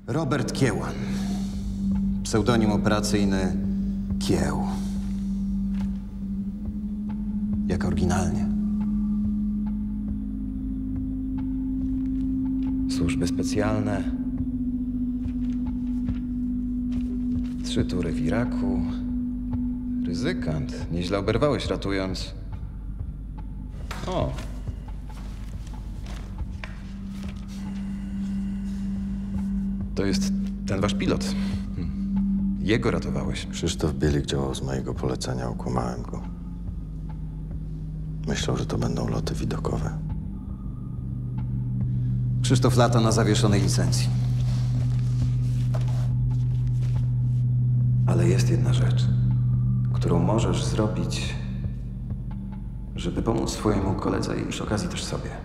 Robert Kiełan. Pseudonim operacyjny Kieł. Jak oryginalnie. Służby specjalne. 3 tury w Iraku. Ryzykant. Nieźle oberwałeś, ratując... O! To jest ten wasz pilot. Jego ratowałeś. Krzysztof Bielik działał z mojego polecenia, okłamałem go. Myślał, że to będą loty widokowe. Krzysztof lata na zawieszonej licencji. Ale jest jedna rzecz, którą możesz zrobić, żeby pomóc swojemu koledze i przy okazji też sobie.